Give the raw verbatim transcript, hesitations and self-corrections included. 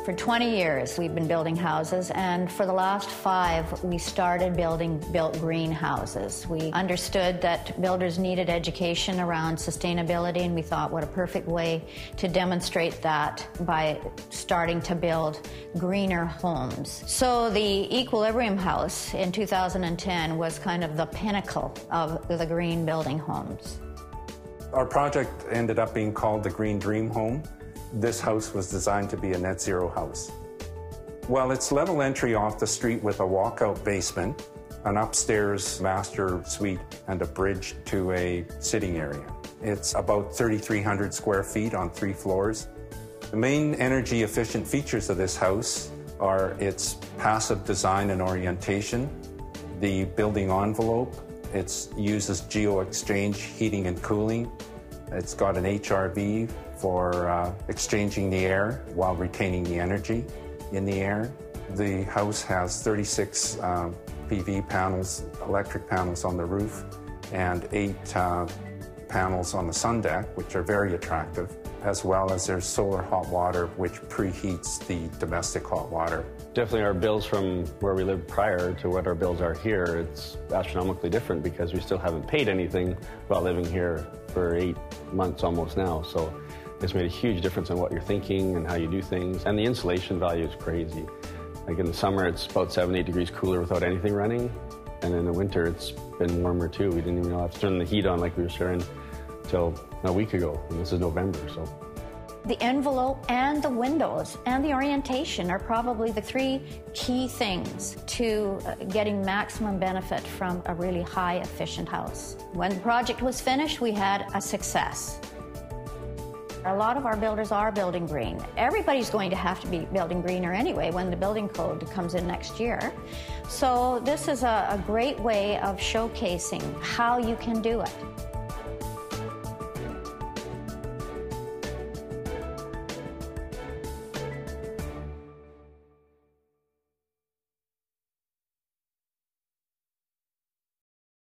For twenty years, we've been building houses, and for the last five, we started building built greenhouses. We understood that builders needed education around sustainability, and we thought, what a perfect way to demonstrate that by starting to build greener homes. So the Equilibrium House in two thousand ten was kind of the pinnacle of the green building homes. Our project ended up being called the Green Dream Home. This house was designed to be a net zero house. Well, it's level entry off the street with a walkout basement, an upstairs master suite, and a bridge to a sitting area. It's about thirty-three hundred square feet on three floors. The main energy efficient features of this house are its passive design and orientation, the building envelope. It uses geo-exchange heating and cooling. It's got an H R V for uh, exchanging the air while retaining the energy in the air. The house has thirty-six uh, P V panels, electric panels on the roof, and eight uh, panels on the sun deck, which are very attractive, as well as there's solar hot water, which preheats the domestic hot water. Definitely our bills from where we lived prior to what our bills are here, it's astronomically different because we still haven't paid anything while living here for eight months almost now. So it's made a huge difference in what you're thinking and how you do things. And the insulation value is crazy. Like in the summer, it's about seven, eight degrees cooler without anything running. And in the winter, it's been warmer too. We didn't even have to turn the heat on like we were starting until a week ago. And this is November, so. The envelope and the windows and the orientation are probably the three key things to getting maximum benefit from a really high efficient house. When the project was finished, we had a success. A lot of our builders are building green. Everybody's going to have to be building greener anyway when the building code comes in next year. So this is a, a great way of showcasing how you can do it.